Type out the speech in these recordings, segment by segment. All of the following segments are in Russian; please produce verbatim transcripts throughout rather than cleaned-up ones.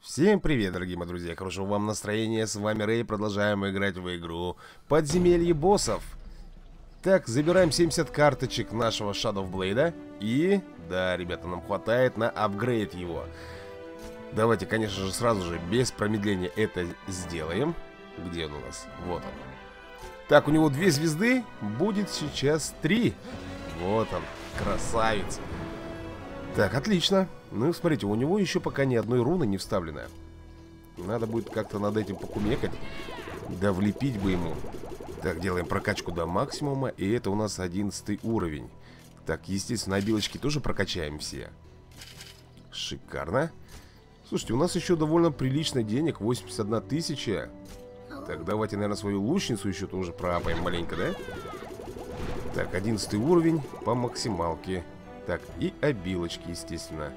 Всем привет, дорогие мои друзья, хорошего вам настроения, с вами Рэй, продолжаем играть в игру Подземелье боссов. Так, забираем семьдесят карточек нашего Shadow of Blade. И, да, ребята, нам хватает на апгрейд его. Давайте, конечно же, сразу же, без промедления это сделаем. Где он у нас? Вот он. Так, у него две звезды, будет сейчас три. Вот он, красавец. Так, отлично. Ну, смотрите, у него еще пока ни одной руны не вставлено. Надо будет как-то над этим покумекать. Да влепить бы ему. Так, делаем прокачку до максимума. И это у нас одиннадцатый уровень. Так, естественно, обилочки тоже прокачаем все. Шикарно. Слушайте, у нас еще довольно прилично денег. восемьдесят одна тысяча. Так, давайте, наверное, свою лучницу еще тоже проапаем маленько, да? Так, одиннадцатый уровень по максималке. Так, и обилочки, естественно.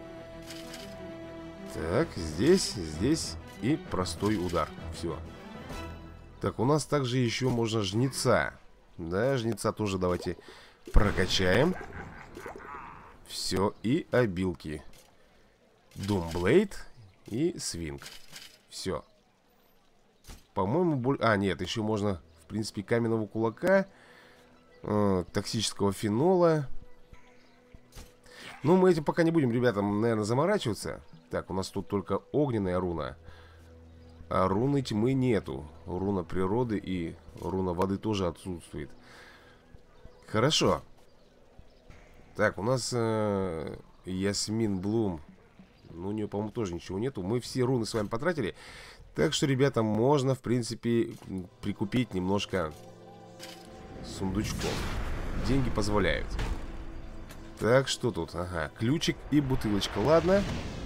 Так, здесь, здесь и простой удар. Все. Так, у нас также еще можно жнеца. Да, жнеца тоже давайте прокачаем. Все, и обилки. Думблейд и свинг. Все. По-моему, боль... А, нет, еще можно, в принципе, каменного кулака, э, токсического фенола. Ну, мы этим пока не будем, ребятам, наверное, заморачиваться. Так, у нас тут только огненная руна. А руны тьмы нету. Руна природы и руна воды тоже отсутствует. Хорошо. Так, у нас э, Ясмин Блум. Ну, у нее, по-моему, тоже ничего нету. Мы все руны с вами потратили. Так что, ребята, можно, в принципе, прикупить немножко сундучков. Деньги позволяют. Так, что тут? Ага, ключик и бутылочка, ладно.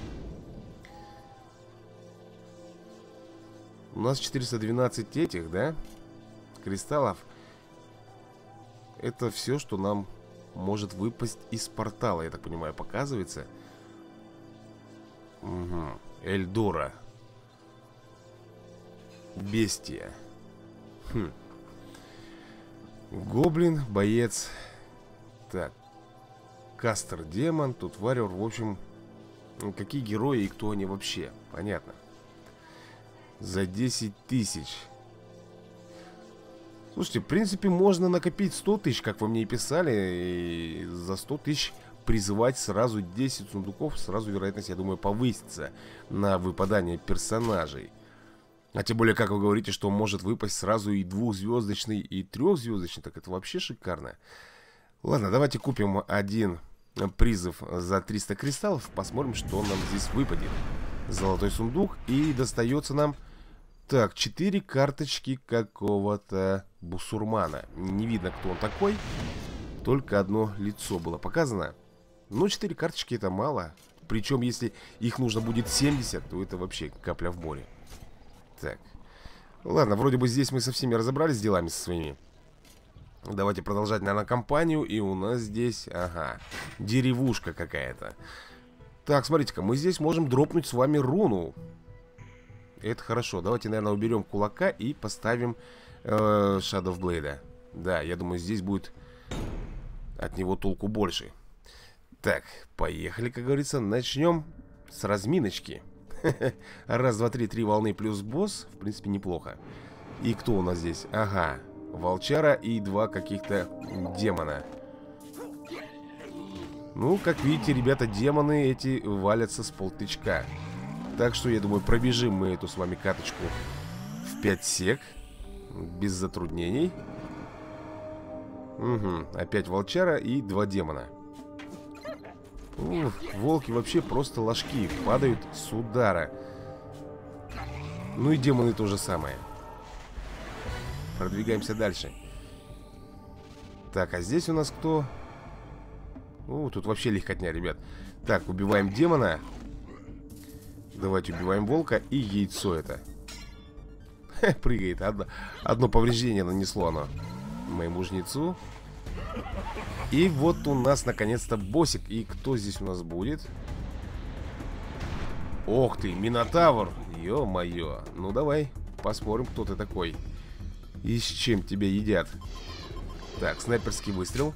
У нас четыреста двенадцать этих, да? Кристаллов. Это все, что нам может выпасть из портала, я так понимаю, показывается. Угу. Эльдора. Бестия. Хм. Гоблин, боец. Так. Кастер, демон, тут варвар, в общем, какие герои и кто они вообще, понятно. За десять тысяч. Слушайте, в принципе, можно накопить сто тысяч, как вы мне и писали, и за сто тысяч призывать сразу десять сундуков, сразу вероятность, я думаю, повысится на выпадание персонажей. А тем более, как вы говорите, что может выпасть сразу и двухзвездочный, и трехзвездочный, так это вообще шикарно. Ладно, давайте купим один призыв за триста кристаллов. Посмотрим, что нам здесь выпадет. Золотой сундук. И достается нам... Так, четыре карточки какого-то бусурмана. Не видно, кто он такой. Только одно лицо было показано. Но четыре карточки это мало. Причем, если их нужно будет семьдесят, то это вообще капля в море. Так. Ладно, вроде бы здесь мы со всеми разобрались с делами со своими. Давайте продолжать, наверное, кампанию. И у нас здесь, ага, деревушка какая-то. Так, смотрите-ка, мы здесь можем дропнуть с вами руну. Это хорошо. Давайте, наверное, уберем кулака и поставим э, Shadow of Blade. Да, я думаю, здесь будет от него толку больше. Так, поехали, как говорится. Начнем с разминочки. Раз, два, три, три волны плюс босс. В принципе, неплохо. И кто у нас здесь? Ага, волчара и два каких-то демона. Ну, как видите, ребята, демоны эти валятся с полтычка. Так что, я думаю, пробежим мы эту с вами каточку в пять сек. Без затруднений. Угу, опять волчара и два демона. Ух, волки вообще просто ложки. Падают с удара. Ну и демоны то же самое. Продвигаемся дальше. Так, а здесь у нас кто? О, тут вообще легкотня, ребят. Так, убиваем демона. Давайте убиваем волка. И яйцо это. Ха, прыгает. Одно, одно повреждение нанесло оно моему жнецу. И вот у нас наконец-то боссик. И кто здесь у нас будет? Ох ты, Минотавр. Ё-моё. Ну давай, посмотрим, кто ты такой. И с чем тебя едят. Так, снайперский выстрел.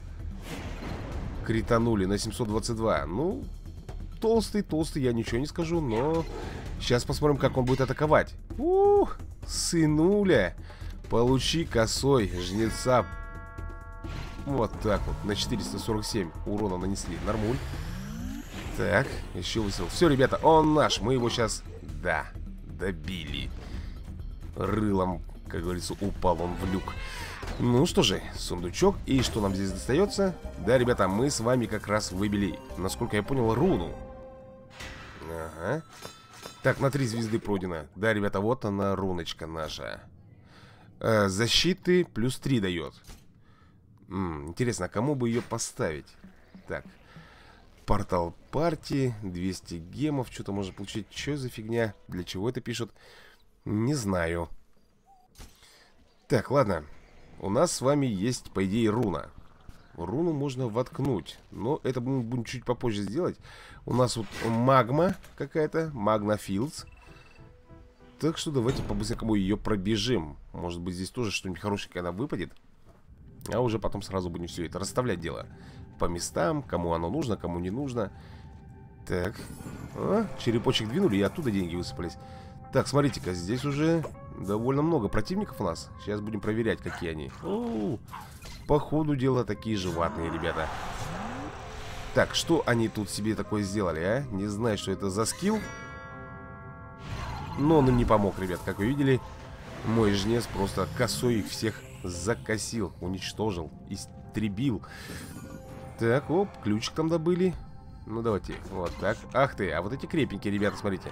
Кританули на семьсот двадцать два. Ну, толстый, толстый, я ничего не скажу, но Сейчас посмотрим, как он будет атаковать. Ух, сынуля. Получи косой жнеца. Вот так вот, на четыреста сорок семь урона нанесли. Нормуль. Так, еще выстрел. Все, ребята, он наш. Мы его сейчас, да, добили. Рылом, как говорится, упал он в люк. Ну что же, сундучок. И что нам здесь достается? Да, ребята, мы с вами как раз выбили, насколько я понял, руну. Ага. Так, на три звезды пройдено. Да, ребята, вот она, руночка наша. э, Защиты плюс три дает. М, Интересно, а кому бы ее поставить? Так, портал партии, двести гемов. Что-то можно получить. Что за фигня? Для чего это пишут? Не знаю. Так, ладно. У нас с вами есть, по идее, руна. Руну можно воткнуть, но это мы будем чуть попозже сделать. У нас вот магма какая-то, Magna Fields. Так что давайте по-быстрому ее пробежим. Может быть, здесь тоже что-нибудь хорошее когда выпадет. А уже потом сразу будем все это расставлять дело по местам, кому оно нужно, кому не нужно. Так, а, черепочек двинули, и оттуда деньги высыпались. Так, смотрите-ка, здесь уже довольно много противников у нас. Сейчас будем проверять, какие они. О-о-о. По ходу дела такие же ватные, ребята. Так, что они тут себе такое сделали, а? Не знаю, что это за скилл. Но он им не помог, ребят. Как вы видели, мой жнец просто косой их всех закосил, уничтожил, истребил. Так, оп, ключик там добыли. Ну, давайте, вот так. Ах ты, а вот эти крепенькие, ребята, смотрите.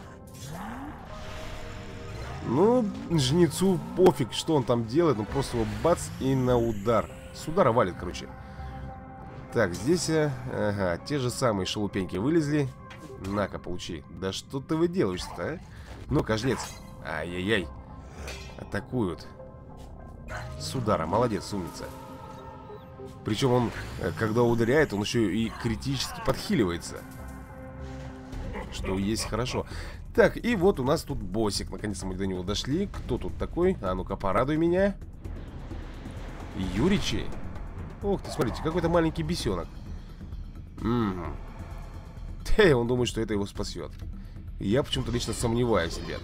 Ну, жнецу пофиг, что он там делает. Он просто его бац и на удар. С удара валит, короче. Так, здесь, ага, те же самые шелупеньки вылезли. На-ка, получи. Да что ты выделываешься-то, а? Ну-ка, жнец. Ай-яй-яй. Атакуют. С удара, молодец, умница. Причем он, когда ударяет, он еще и критически подхиливается. Что есть хорошо. Так, и вот у нас тут боссик. Наконец-то мы до него дошли. Кто тут такой? А ну-ка, порадуй меня. Юричи. Ох ты, смотрите, какой-то маленький бесенок. Угу. Эй, он думает, что это его спасет. Я почему-то лично сомневаюсь, ребят.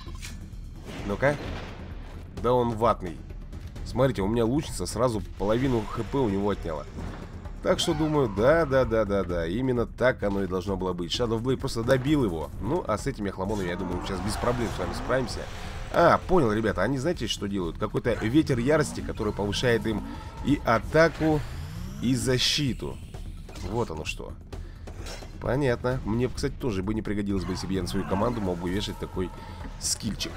Ну-ка. Да он ватный. Смотрите, у меня лучница сразу половину хп у него отняла. Так что думаю, да-да-да-да-да, именно так оно и должно было быть. Shadow Blade просто добил его. Ну, а с этими охламонами, я думаю, сейчас без проблем с вами справимся. А, понял, ребята, они знаете, что делают? Какой-то ветер ярости, который повышает им и атаку, и защиту. Вот оно что. Понятно. Мне, кстати, тоже бы не пригодилось бы, если бы я на свою команду мог бы вешать такой скиллчик.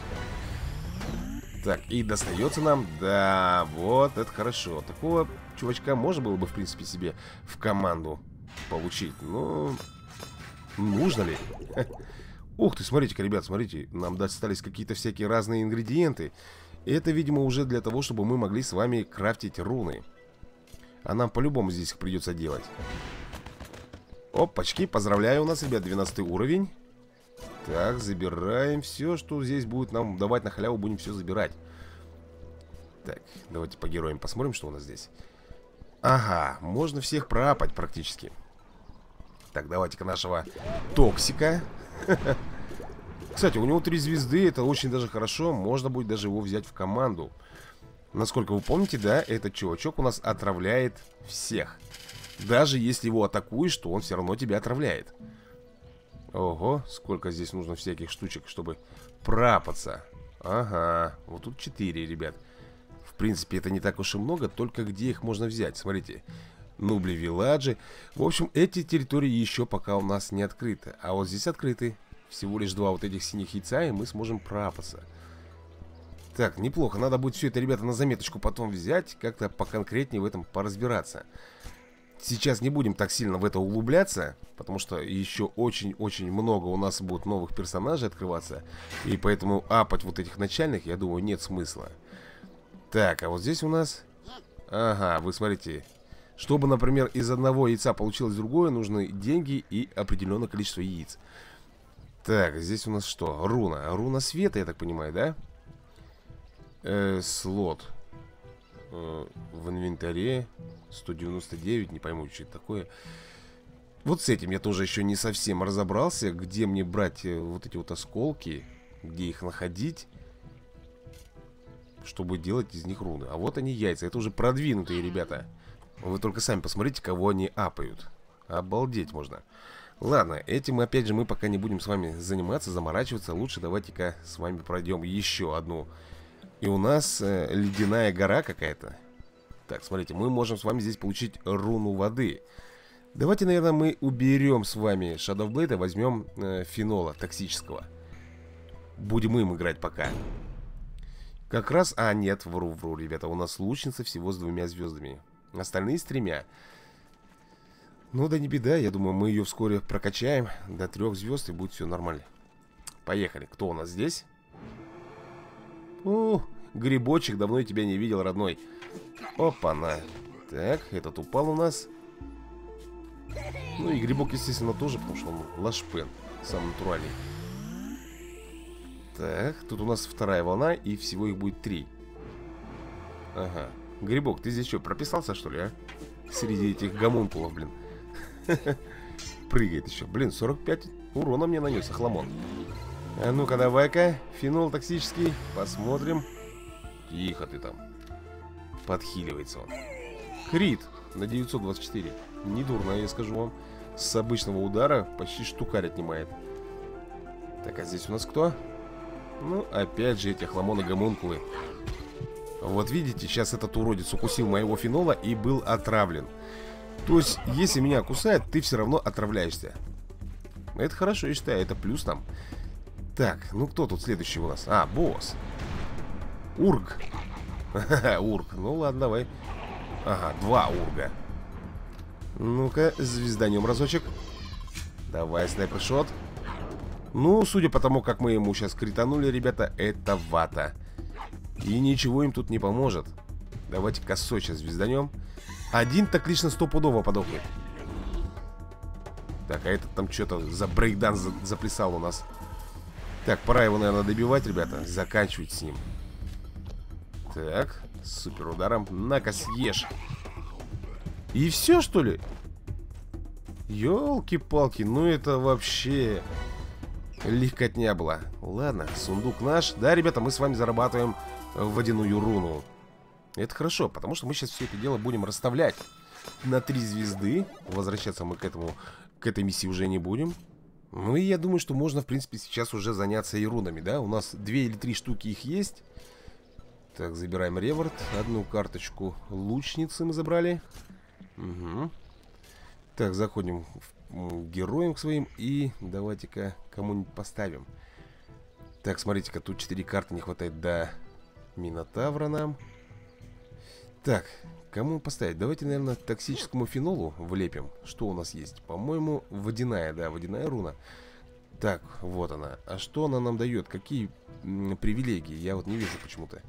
Так, и достается нам. Да, вот, это хорошо. Такого чувачка можно было бы, в принципе, себе в команду получить. Но нужно ли? Ух ты, смотрите-ка, ребят, смотрите. Нам достались какие-то всякие разные ингредиенты. Это, видимо, уже для того, чтобы мы могли с вами крафтить руны. А нам по-любому здесь их придется делать. Опачки, поздравляю, у нас, ребят, двенадцатый уровень. Так, забираем все, что здесь будет нам давать на халяву, будем все забирать. Так, давайте по героям посмотрим, что у нас здесь. Ага, можно всех проапать практически. Так, давайте-ка нашего Токсика. Кстати, у него три звезды, это очень даже хорошо. Можно будет даже его взять в команду. Насколько вы помните, да, этот чувачок у нас отравляет всех. Даже если его атакуешь, то он все равно тебя отравляет. Ого, сколько здесь нужно всяких штучек, чтобы проапаться. Ага, вот тут четыре, ребят. В принципе, это не так уж и много, только где их можно взять? Смотрите, Нубли Вилладжи. В общем, эти территории еще пока у нас не открыты. А вот здесь открыты. Всего лишь два вот этих синих яйца, и мы сможем проапаться. Так, неплохо, надо будет все это, ребята, на заметочку потом взять. Как-то поконкретнее в этом поразбираться. Сейчас не будем так сильно в это углубляться, потому что еще очень-очень много у нас будет новых персонажей открываться. И поэтому апать вот этих начальных, я думаю, нет смысла. Так, а вот здесь у нас... Ага, вы смотрите. Чтобы, например, из одного яйца получилось другое, нужны деньги и определенное количество яиц. Так, здесь у нас что? Руна. Руна света, я так понимаю, да? Э, слот. В инвентаре сто девяносто девять, не пойму, что это такое. Вот с этим я тоже еще не совсем разобрался. Где мне брать вот эти вот осколки, где их находить, чтобы делать из них руны. А вот они, яйца. Это уже продвинутые ребята. Вы только сами посмотрите, кого они апают. Обалдеть можно. Ладно, этим опять же мы пока не будем с вами заниматься, заморачиваться. Лучше давайте-ка с вами пройдем еще одну. И у нас э, ледяная гора какая-то. Так, смотрите, мы можем с вами здесь получить руну воды. Давайте, наверное, мы уберем с вами Shadow Blade, возьмем э, фенола токсического. Будем им играть пока. Как раз... А, нет, вру, вру, ребята. У нас лучница всего с двумя звездами. Остальные с тремя. Ну да не беда, я думаю, мы ее вскоре прокачаем до трех звезд и будет все нормально. Поехали. Кто у нас здесь? О, грибочек, давно я тебя не видел, родной. Опа-на. Так, этот упал у нас. Ну и грибок, естественно, тоже, потому что он лашпен, самый натуральный. Так, тут у нас вторая волна, и всего их будет три. Ага. Грибок, ты здесь что, прописался, что ли, а? Среди этих гомункулов, блин. Прыгает еще. Блин, сорок пять урона мне нанес охламон. А ну-ка, давай-ка, фенол токсический, посмотрим. Тихо ты там. Подхиливается он. Крит на девятьсот двадцать четыре. Недурно, я скажу вам. С обычного удара почти штукарь отнимает. Так, а здесь у нас кто? Ну, опять же эти охламоны-гомункулы. Вот видите, сейчас этот уродец укусил моего фенола и был отравлен. То есть, если меня кусает, ты все равно отравляешься. Это хорошо, я считаю, это плюс нам. Так, ну кто тут следующий у нас? А, босс. Ург. Ург, ну ладно, давай. Ага, два урга. Ну-ка, звезданем разочек. Давай, снайпер-шот. Ну, судя по тому, как мы ему сейчас кританули, ребята, это вата. И ничего им тут не поможет. Давайте косой сейчас звезданем. Один так лично стопудово подохнет. Так, а этот там что-то за брейкдан за заплясал у нас. Так, пора его, наверное, добивать, ребята. Заканчивать с ним. Так, супер ударом. На-ка, съешь. И все, что ли? Ёлки-палки, ну это вообще легкотня была. Ладно, сундук наш. Да, ребята, мы с вами зарабатываем водяную руну. Это хорошо, потому что мы сейчас все это дело будем расставлять на три звезды. Возвращаться мы к этому, к этой миссии уже не будем. Ну и я думаю, что можно, в принципе, сейчас уже заняться и рунами, да? У нас две или три штуки их есть. Так, забираем реворд. Одну карточку лучницы мы забрали. Угу. Так, заходим к героям к своим. И давайте-ка кому-нибудь поставим. Так, смотрите-ка, тут четыре карты не хватает до Минотавра нам. Так, кому поставить? Давайте, наверное, токсическому фенолу влепим. Что у нас есть? По-моему, водяная, да, водяная руна. Так, вот она. А что она нам дает? Какие м, привилегии? Я вот не вижу почему-то.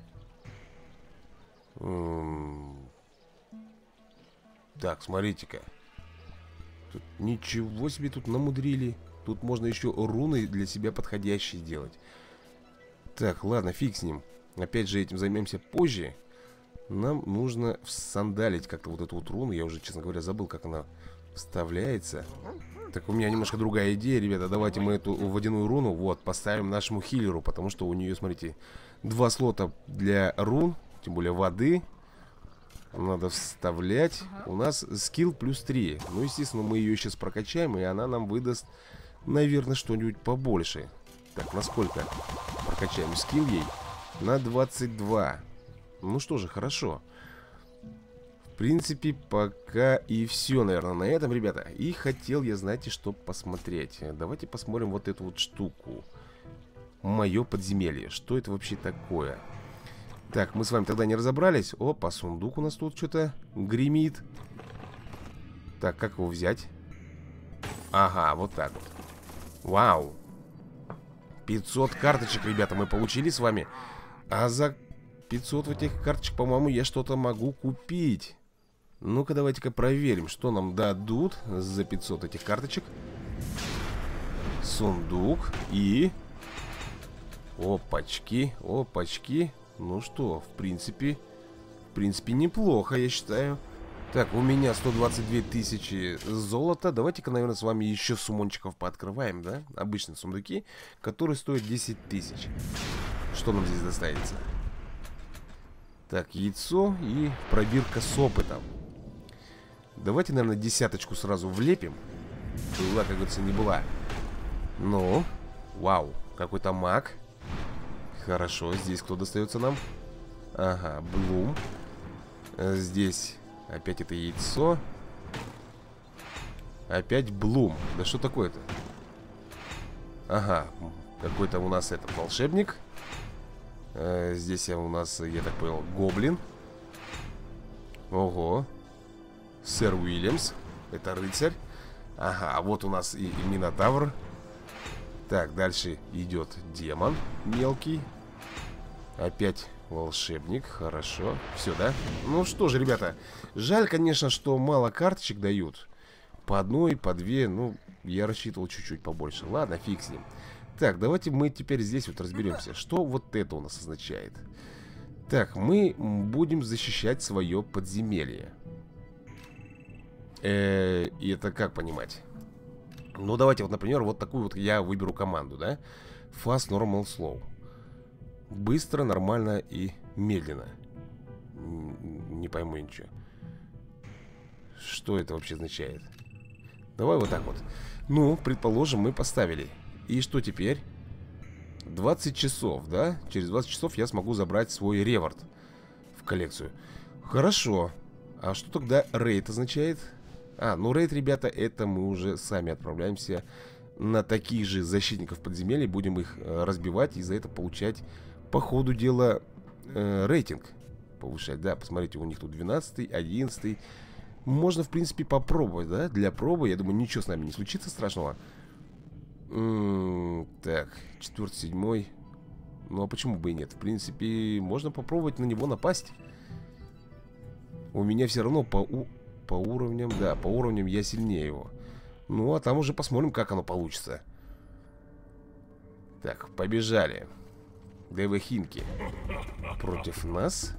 Так, смотрите-ка. Тут ничего себе тут намудрили. Тут можно еще руны для себя подходящие делать. Так, ладно, фиг с ним. Опять же, этим займемся позже. Нам нужно всандалить как-то вот эту вот руну. Я уже, честно говоря, забыл, как она вставляется. Так, у меня немножко другая идея, ребята. Давайте мы эту водяную руну вот поставим нашему хиллеру. Потому что у нее, смотрите, два слота для рун. Тем более воды. Надо вставлять. У нас скилл плюс три. Ну, естественно, мы ее сейчас прокачаем. И она нам выдаст, наверное, что-нибудь побольше. Так, насколько прокачаем скилл ей? На двадцать два. Ну что же, хорошо. В принципе, пока и все, наверное, на этом, ребята. И хотел я, знаете, что посмотреть. Давайте посмотрим вот эту вот штуку. Мое подземелье. Что это вообще такое? Так, мы с вами тогда не разобрались. Опа, сундук у нас тут что-то гремит. Так, как его взять? Ага, вот так вот. Вау. пятьсот карточек, ребята, мы получили с вами. А за пятьсот этих карточек, по-моему, я что-то могу купить. Ну-ка, давайте-ка проверим, что нам дадут за пятьсот этих карточек. Сундук и... Опачки, опачки. Ну что, в принципе, в принципе, неплохо, я считаю. Так, у меня сто двадцать две тысячи золота. Давайте-ка, наверное, с вами еще сумончиков пооткрываем, да? Обычные сундуки, которые стоят десять тысяч. Что нам здесь достанется? Так, яйцо и пробирка с опытом. Давайте, наверное, десяточку сразу влепим. Была, как говорится, не была. Ну, вау, какой-то маг. Хорошо, здесь кто достается нам? Ага, Блум. Здесь опять это яйцо. Опять Блум. Да что такое-то? Ага, какой-то у нас этот волшебник. Здесь я у нас, я так понял, гоблин. Ого. Сэр Уильямс. Это рыцарь. Ага, вот у нас и, и Минотавр. Так, дальше идет демон мелкий. Опять волшебник, хорошо. Все, да? Ну что же, ребята, жаль, конечно, что мало карточек дают. По одной, по две, ну, я рассчитывал чуть-чуть побольше. Ладно, фиг с ним. Так, давайте мы теперь здесь вот разберемся. Что вот это у нас означает? Так, мы будем защищать свое подземелье. Э, и это как понимать? Ну, давайте вот, например, вот такую вот я выберу команду, да? Fast, Normal, Slow. Быстро, нормально и медленно. Не пойму ничего. Что это вообще означает? Давай вот так вот. Ну, предположим, мы поставили. И что теперь? двадцать часов, да? Через двадцать часов я смогу забрать свой реворд в коллекцию. Хорошо. А что тогда рейд означает? А, ну рейд, ребята, это мы уже сами отправляемся на таких же защитников подземелья. Будем их э, разбивать и за это получать по ходу дела э, рейтинг повышать. Да, посмотрите, у них тут двенадцатый, одиннадцатый. Можно, в принципе, попробовать, да? Для пробы, я думаю, ничего с нами не случится страшного. М-м, так, четвертый, седьмой. Ну, а почему бы и нет? В принципе, можно попробовать на него напасть. У меня все равно по, у... по уровням, да, по уровням я сильнее его. Ну, а там уже посмотрим, как оно получится. Так, побежали. Дэвы Хинки против нас.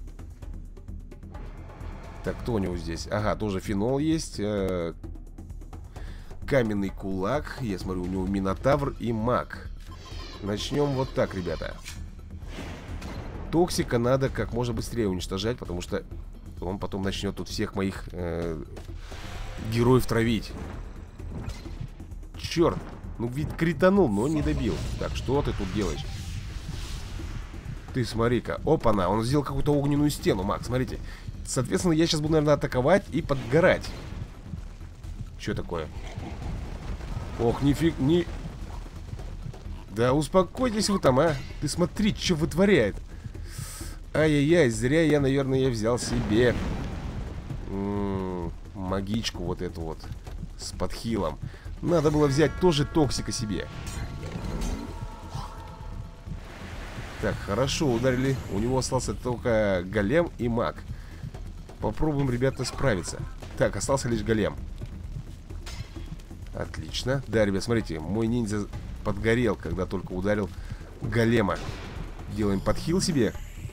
Так, кто у него здесь? Ага, тоже фенол есть. э, Каменный кулак. Я смотрю, у него Минотавр и маг. Начнем вот так, ребята. Токсика надо как можно быстрее уничтожать, потому что он потом начнет тут всех моих э, героев травить. Черт. Ну ведь кританул, но не добил. Так, что ты тут делаешь? Ты смотри-ка. Опа-на, он сделал какую-то огненную стену, маг, смотрите. Соответственно, я сейчас буду, наверное, атаковать и подгорать. Что такое? Ох, нифиг, не... Да успокойтесь вы там, а. Ты смотри, что вытворяет. Ай-яй-яй, зря я, наверное, я взял себе М-м, магичку вот эту вот с подхилом. Надо было взять тоже токсика себе. Так, хорошо, ударили. У него остался только голем и маг. Попробуем, ребята, справиться. Так, остался лишь голем. Отлично. Да, ребят, смотрите, мой ниндзя подгорел, когда только ударил голема. Делаем подхил себе.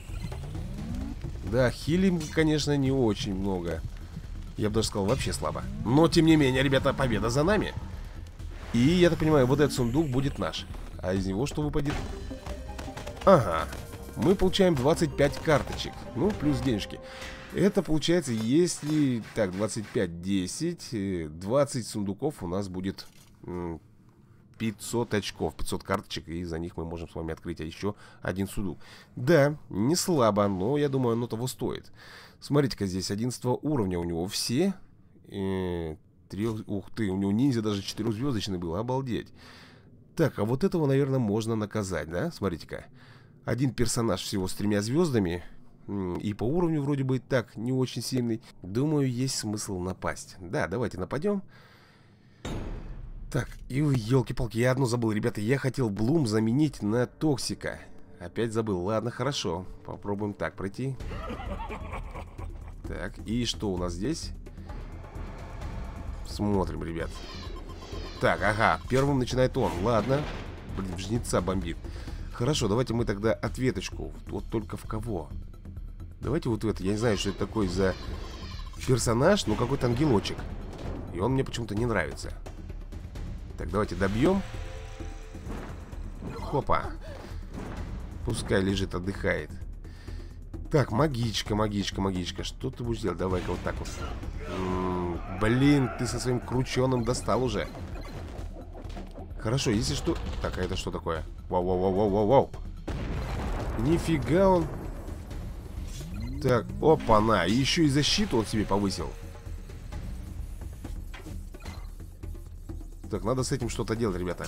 Да, хилим, конечно, не очень много. Я бы даже сказал, вообще слабо. Но, тем не менее, ребята, победа за нами. И, я так понимаю, вот этот сундук будет наш. А из него что выпадет? Ага. Мы получаем двадцать пять карточек. Ну, плюс денежки. Это получается, если... Так, двадцать пять, десять, двадцать сундуков у нас будет пятьсот очков, пятьсот карточек, и за них мы можем с вами открыть а еще один сундук. Да, не слабо, но я думаю, оно того стоит. Смотрите-ка, здесь одиннадцатого уровня у него все. Э, трех... Ух ты, у него ниндзя даже четырехзвездочный был, обалдеть. Так, а вот этого, наверное, можно наказать, да? Смотрите-ка. Один персонаж всего с тремя звездами. И по уровню вроде бы так не очень сильный. Думаю, есть смысл напасть. Да, давайте нападем. Так, и елки-палки, я одно забыл, ребята. Я хотел Блум заменить на Токсика. Опять забыл, ладно, хорошо. Попробуем так пройти. Так, и что у нас здесь? Смотрим, ребят. Так, ага, первым начинает он, ладно. Блин, жнеца бомбит. Хорошо, давайте мы тогда ответочку. Вот только в кого? Давайте вот в это, я не знаю, что это такое за персонаж, ну какой-то ангелочек. И он мне почему-то не нравится. Так, давайте добьем. Хопа. Пускай лежит, отдыхает. Так, магичка, магичка, магичка. Что ты будешь делать? Давай-ка вот так вот. М-м, блин, ты со своим крученым достал уже. Хорошо, если что... Так, а это что такое? Вау-вау-вау-вау-вау-вау. Нифига он. Так, опа-на. Еще и защиту он себе повысил. Так, надо с этим что-то делать, ребята.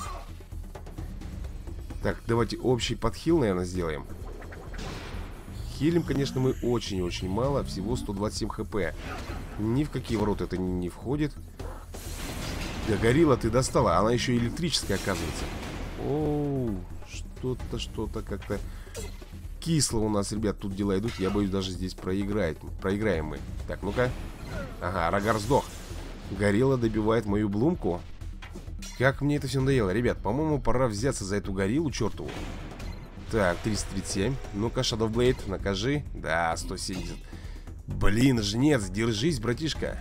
Так, давайте общий подхил, наверное, сделаем. Хилим, конечно, мы очень-очень мало. Всего сто двадцать семь хп. Ни в какие ворота это не входит. Да, горилла ты достала. Она еще электрическая, оказывается. Оу, что-то, что-то как-то кисло у нас, ребят, тут дела идут. Я боюсь, даже здесь проиграть. Проиграем мы. Так, ну-ка. Ага, Рагар сдох. Горилла добивает мою блумку. Как мне это все надоело. Ребят, по-моему, пора взяться за эту гориллу чертову. Так, триста тридцать семь. Ну-ка, Shadow Blade, накажи. Да, сто семьдесят. Блин, жнец, держись, братишка.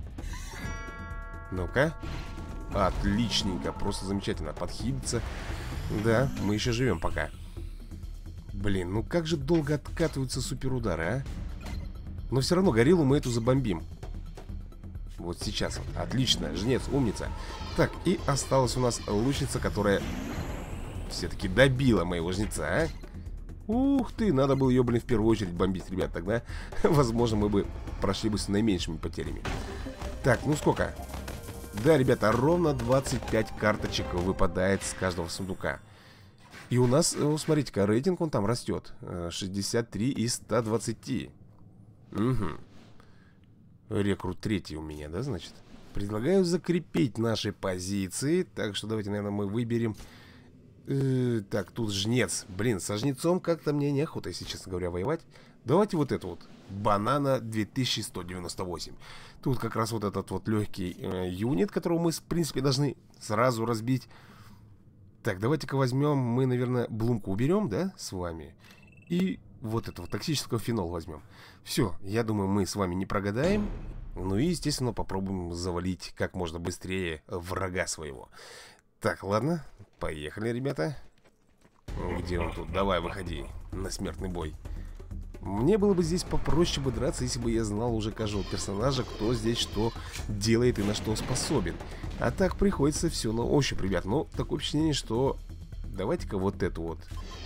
Ну-ка. Отличненько, просто замечательно. Подхилиться. Да, мы еще живем пока. Блин, ну как же долго откатываются суперудары, а? Но все равно гориллу мы эту забомбим. Вот сейчас. Отлично, жнец, умница. Так, и осталась у нас лучница, которая все-таки добила моего жнеца, а? Ух ты, надо было ее, блин, в первую очередь бомбить, ребят. Тогда, возможно, мы бы прошли бы с наименьшими потерями. Так, ну сколько? Да, ребята, ровно двадцать пять карточек выпадает с каждого сундука. И у нас, ну, смотрите-ка, рейтинг он там растет. шестьдесят три из ста двадцати. Угу. Рекрут третий у меня, да, значит? Предлагаю закрепить наши позиции. Так что давайте, наверное, мы выберем... Э, так, тут жнец. Блин, со жнецом как-то мне неохота, если честно говоря, воевать. Давайте вот это вот. Банана две тысячи сто девяносто восемь. Тут как раз вот этот вот легкий э, юнит, которого мы, в принципе, должны сразу разбить. Так, давайте-ка возьмем, мы, наверное, блумку уберем, да, с вами. И вот этого токсического фенола возьмем. Все, я думаю, мы с вами не прогадаем. Ну и, естественно, попробуем завалить как можно быстрее врага своего. Так, ладно, поехали, ребята. Где он тут? Давай, выходи на смертный бой. Мне было бы здесь попроще бы драться, если бы я знал уже каждого персонажа, кто здесь что делает и на что способен. А так приходится все на ощупь, ребят. Но такое впечатление, что... Давайте-ка вот эту вот.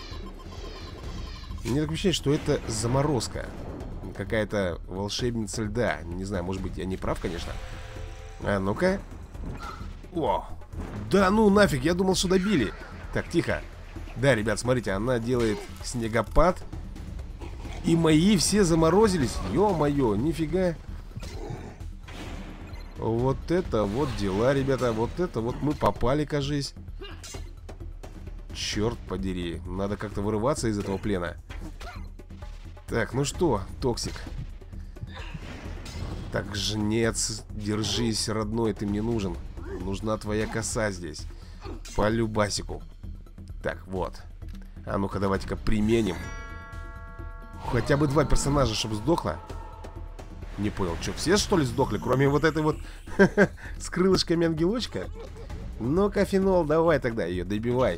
Мне такое впечатление, что это заморозка. Какая-то волшебница льда. Не знаю, может быть, я не прав, конечно. А ну-ка. О! Да ну нафиг, я думал, что добили. Так, тихо. Да, ребят, смотрите, она делает снегопад. И мои все заморозились. Ё-моё, нифига. Вот это вот дела, ребята. Вот это вот мы попали, кажись. Черт подери. Надо как-то вырываться из этого плена. Так, ну что, Токсик. Так, жнец, держись, родной, ты мне нужен. Нужна твоя коса здесь. По любасику. Так, вот. А ну-ка, давайте-ка применим. Хотя бы два персонажа, чтобы сдохло. Не понял, что, все что ли сдохли? Кроме вот этой вот с крылышками ангелочка? Ну-ка, фенол, давай тогда ее, добивай.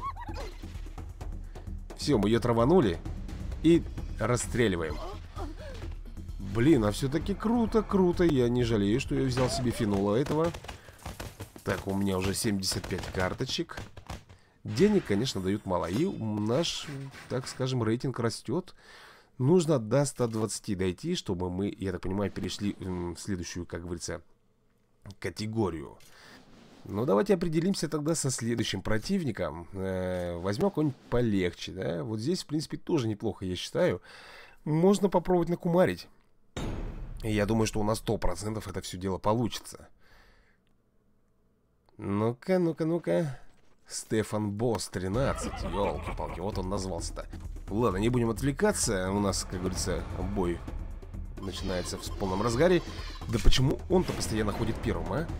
Все, мы ее траванули. И расстреливаем. Блин, а все-таки круто, круто. Я не жалею, что я взял себе фенола этого. Так, у меня уже семьдесят пять карточек. Денег, конечно, дают мало. И наш, так скажем, рейтинг растет. Нужно до ста двадцати дойти, чтобы мы, я так понимаю, перешли в следующую, как говорится, категорию. Ну, давайте определимся тогда со следующим противником. э, Возьмем какой-нибудь полегче, да. Вот здесь, в принципе, тоже неплохо, я считаю. Можно попробовать накумарить. И я думаю, что у нас сто процентов это все дело получится. Ну-ка, ну-ка, ну-ка. Стефан Босс тринадцать. Ёлки-палки, вот он назвался-то. Ладно, не будем отвлекаться. У нас, как говорится, бой начинается в полном разгаре. Да почему он-то постоянно ходит первым, а?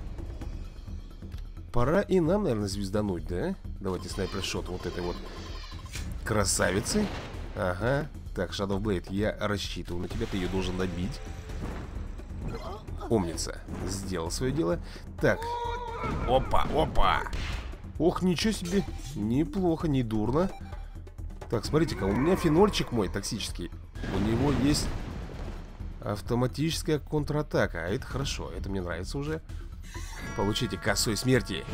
Пора и нам, наверное, звездануть, да? Давайте снайпер-шот вот этой вот красавицы. Ага. Так, Shadow Blade, я рассчитываю на тебя, ты ее должен добить. Умница. Сделал свое дело. Так. Опа, опа. Ох, ничего себе. Неплохо, не дурно. Так, смотрите-ка, у меня фенольчик мой токсический. У него есть автоматическая контратака. А это хорошо, это мне нравится уже. Получите косой смерти.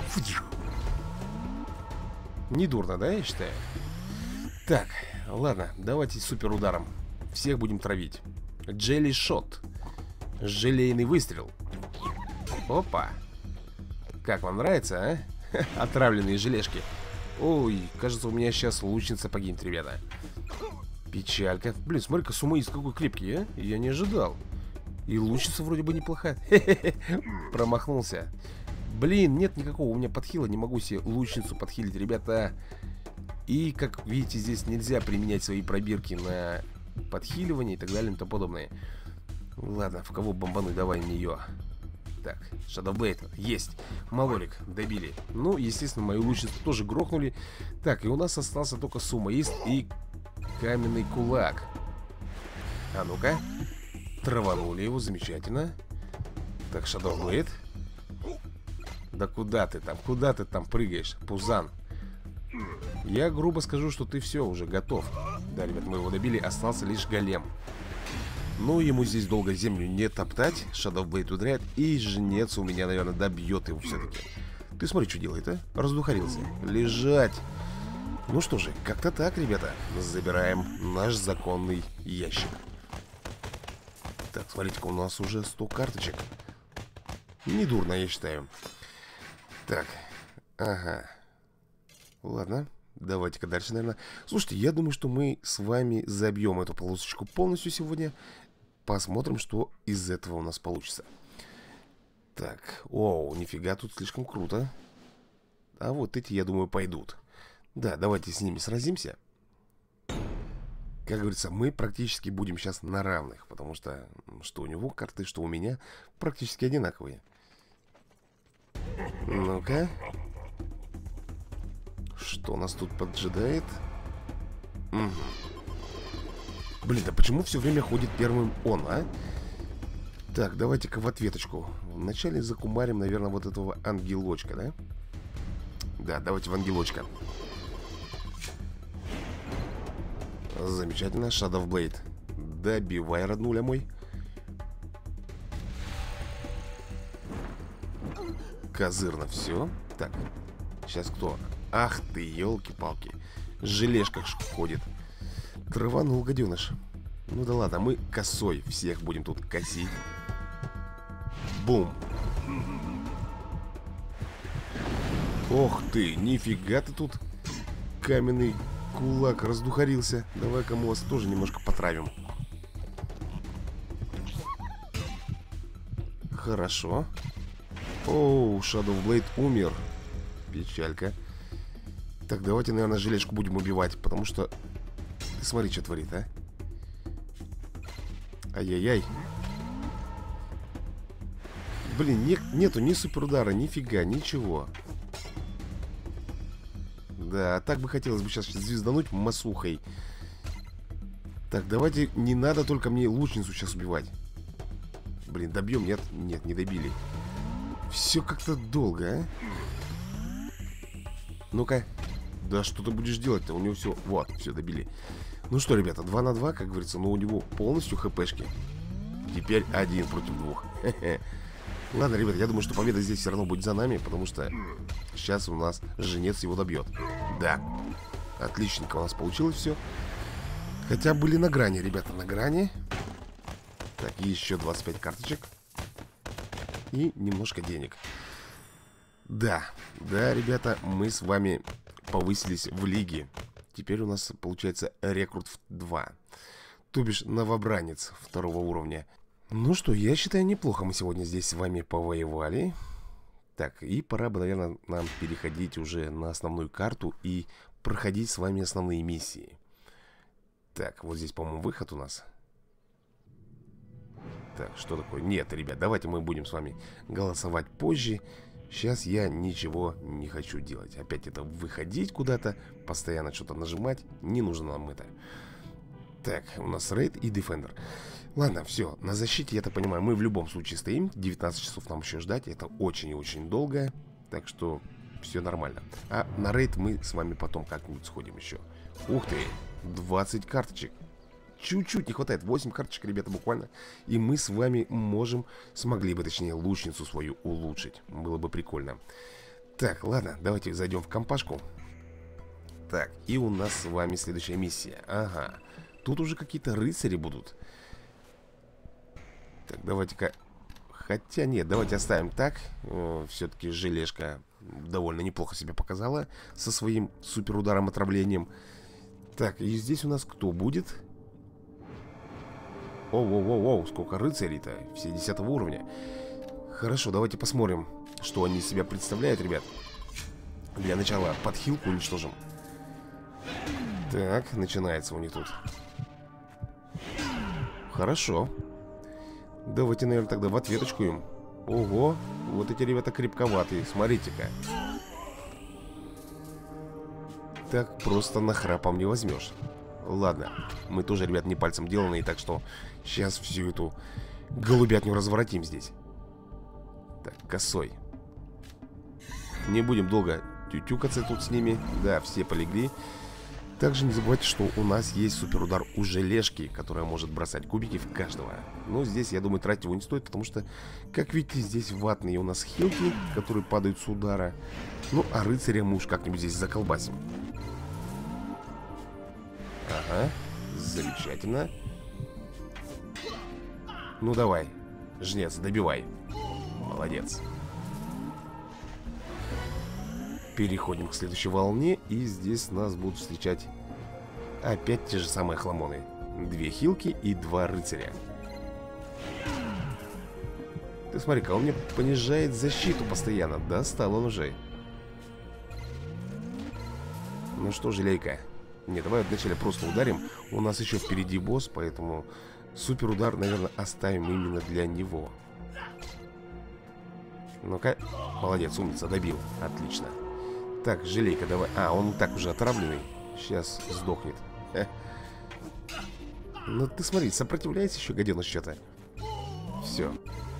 Не дурно, да, я считаю? Так, ладно, давайте супер ударом. Всех будем травить. Джелли шот. Желейный выстрел. Опа. Как вам нравится, а? Отравленные желешки. Ой, кажется, у меня сейчас лучница погибнет, ребята. Печалька. Блин, смотри-ка, сумоист какой крепкий, а? Я не ожидал. И лучница вроде бы неплохая. Промахнулся. Блин, нет никакого у меня подхила. Не могу себе лучницу подхилить, ребята. И, как видите, здесь нельзя применять свои пробирки на подхиливание и так далее и тому подобное. Ладно, в кого бомбануть? Давай нее. Так, Shadow Blade. Есть. Малорик. Добили. Ну, естественно, мою лучницу тоже грохнули. Так, и у нас остался только сумоист и каменный кулак. А ну-ка. Траванули его, замечательно. Так, Shadow Blade. Да куда ты там? Куда ты там прыгаешь, Пузан? Я грубо скажу, что ты все, уже готов. Да, ребят, мы его добили, остался лишь голем. Ну, ему здесь долго землю не топтать. Shadow Blade ударяет, и жнец у меня, наверное, добьет его все-таки. Ты смотри, что делает, а? Раздухарился. Лежать. Ну что же, как-то так, ребята. Забираем наш законный ящик. Так, смотрите-ка, у нас уже сто карточек. Недурно, я считаю. Так, ага. Ладно, давайте-ка дальше, наверное. Слушайте, я думаю, что мы с вами забьем эту полосочку полностью сегодня. Посмотрим, что из этого у нас получится. Так, оу, нифига, тут слишком круто. А вот эти, я думаю, пойдут. Да, давайте с ними сразимся. Как говорится, мы практически будем сейчас на равных. Потому что, что у него карты, что у меня практически одинаковые. Ну-ка. Что нас тут поджидает? Угу. Блин, да почему все время ходит первым он, а? Так, давайте-ка в ответочку. Вначале закумарим, наверное, вот этого ангелочка, да? Да, давайте в ангелочка. Замечательно, Shadow Blade. Добивай, роднуля мой. Козырно все. Так, сейчас кто? Ах ты, елки-палки. Желешка ходит. Траванул, гаденыш. Ну да ладно, мы косой всех будем тут косить. Бум. Ох ты, нифига ты тут. Каменный кулак раздухарился. Давай-ка мы вас тоже немножко потравим. Хорошо. Оу, Shadow Blade умер. Печалька. Так, давайте, наверное, желешку будем убивать. Потому что... Ты смотри, что творит, а. Ай-яй-яй. Блин, не, нету ни суперудара, нифига, ничего. Да, а так бы хотелось бы сейчас звездануть масухой. Так, давайте, не надо только мне лучницу сейчас убивать. Блин, добьем, нет? Нет, не добили. Все как-то долго, а. Ну-ка. Да что ты будешь делать-то? У него все... Вот, все, добили. Ну что, ребята, два на два, как говорится. Но у него полностью хпшки. Теперь один против двух. Ладно, ребята, я думаю, что победа здесь все равно будет за нами. Потому что сейчас у нас жнец его добьет. Да. Отличненько у нас получилось все. Хотя были на грани, ребята, на грани. Так, еще двадцать пять карточек. И немножко денег. Да, да, ребята, мы с вами повысились в лиге. Теперь у нас получается рекрут два. То бишь новобранец второго уровня. Ну что, я считаю, неплохо мы сегодня здесь с вами повоевали. Так, и пора бы, наверное, нам переходить уже на основную карту и проходить с вами основные миссии. Так, вот здесь, по-моему, выход у нас. Так, что такое? Нет, ребят, давайте мы будем с вами голосовать позже. Сейчас я ничего не хочу делать. Опять это выходить куда-то, постоянно что-то нажимать. Не нужно нам это. Так, у нас рейд и дефендер. Ладно, все, на защите, я так понимаю, мы в любом случае стоим. девятнадцать часов нам еще ждать, это очень и очень долго. Так что все нормально. А на рейд мы с вами потом как-нибудь сходим еще. Ух ты, двадцать карточек. Чуть-чуть не хватает, восемь карточек, ребята, буквально. И мы с вами можем, смогли бы, точнее, лучницу свою улучшить. Было бы прикольно. Так, ладно, давайте зайдем в компашку. Так, и у нас с вами следующая миссия. Ага, тут уже какие-то рыцари будут. Так, давайте-ка... Хотя нет, давайте оставим так. Все-таки желешка довольно неплохо себя показала со своим суперударом отравлением. Так, и здесь у нас кто будет? Оу-оу-оу-оу, сколько рыцарей-то, все десятого уровня. Хорошо, давайте посмотрим, что они из себя представляют, ребят. Для начала подхилку уничтожим. Так, начинается у них тут. Хорошо. Давайте, наверное, тогда в ответочку им. Ого, вот эти ребята крепковатые, смотрите-ка. Так просто нахрапом не возьмешь. Ладно, мы тоже, ребят, не пальцем деланные, так что сейчас всю эту голубятню разворотим здесь. Так, косой. Не будем долго тютюкаться тут с ними. Да, все полегли. Также не забывайте, что у нас есть суперудар у желешки, которая может бросать кубики в каждого. Но здесь, я думаю, тратить его не стоит, потому что, как видите, здесь ватные у нас хилки, которые падают с удара. Ну, а рыцаря мы уж как-нибудь здесь заколбасим. Ага, замечательно. Ну давай, жнец, добивай. Молодец. Переходим к следующей волне. И здесь нас будут встречать опять те же самые хламоны. Две хилки и два рыцаря. Ты смотри-ка, он мне понижает защиту постоянно. Достал он уже. Ну что, желейка. Не, давай вначале просто ударим. У нас еще впереди босс, поэтому суперудар, наверное, оставим именно для него. Ну-ка, молодец, умница, добил. Отлично. Так, желейка, давай. А, он так уже отравленный. Сейчас сдохнет. Ха. Ну ты смотри, сопротивляется еще гаденыш что-то. Все.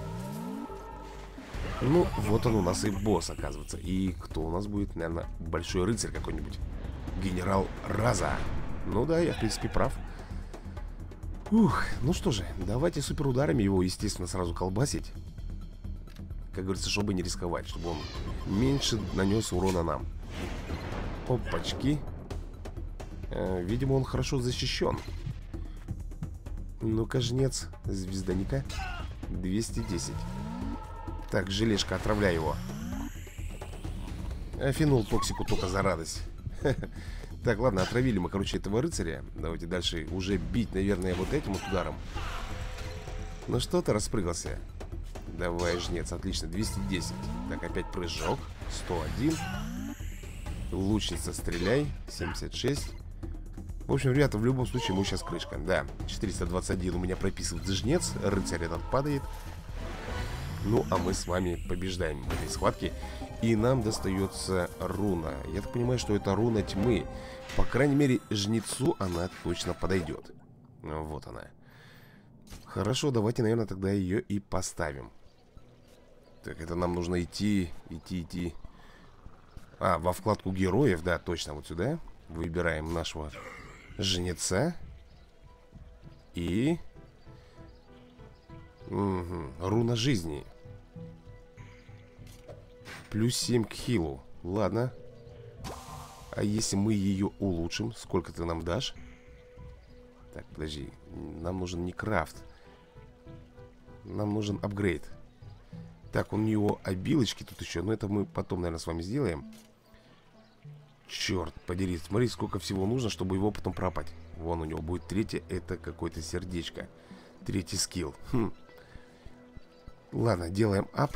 Ну, вот он у нас и босс, оказывается. И кто у нас будет? Наверное, большой рыцарь какой-нибудь. Генерал Раза. Ну да, я в принципе прав. Ух, ну что же, давайте суперударами его, естественно, сразу колбасить. Как говорится, чтобы не рисковать, чтобы он меньше нанес урона нам. Опачки. э, Видимо, он хорошо защищен. Ну-ка, жнец, звезданика. двести десять. Так, желешка, отравляй его. Афинул токсику только за радость. Так, ладно, отравили мы, короче, этого рыцаря. Давайте дальше уже бить, наверное, вот этим вот ударом. Ну что ты распрыгался? Давай, жнец, отлично, двести десять. Так, опять прыжок, сто один. Лучница, стреляй, семьдесят шесть. В общем, ребята, в любом случае мы сейчас крышка. Да, четыреста двадцать один у меня прописывает жнец. Рыцарь этот падает. Ну, а мы с вами побеждаем в этой схватке. И нам достается руна. Я так понимаю, что это руна тьмы. По крайней мере, жнецу она точно подойдет. Вот она. Хорошо, давайте, наверное, тогда ее и поставим. Так, это нам нужно идти, идти, идти. А, во вкладку героев, да, точно, вот сюда. Выбираем нашего жнеца. И... Угу. Руна жизни. Плюс семь к хилу. Ладно. А если мы ее улучшим, сколько ты нам дашь? Так, подожди. Нам нужен не крафт. Нам нужен апгрейд. Так, у него обилочки тут еще. Но это мы потом, наверное, с вами сделаем. Черт подери. Смотри, сколько всего нужно, чтобы его потом пропать. Вон у него будет третье. Это какое-то сердечко. Третий скилл. Хм. Ладно, делаем ап.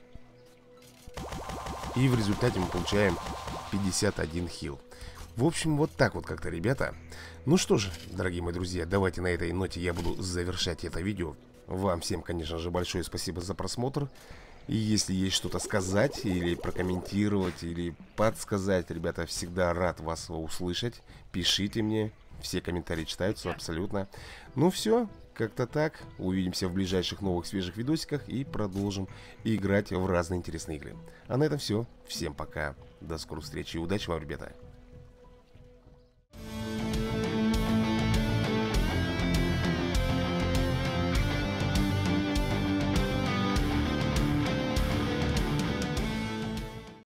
И в результате мы получаем пятьдесят один хил. В общем, вот так вот как-то, ребята. Ну что же, дорогие мои друзья, давайте на этой ноте я буду завершать это видео. Вам всем, конечно же, большое спасибо за просмотр. И если есть что-то сказать, или прокомментировать, или подсказать, ребята, всегда рад вас услышать. Пишите мне. Все комментарии читаются абсолютно. Ну все, как-то так. Увидимся в ближайших новых свежих видосиках и продолжим играть в разные интересные игры. А на этом все. Всем пока. До скорых встреч и удачи вам, ребята.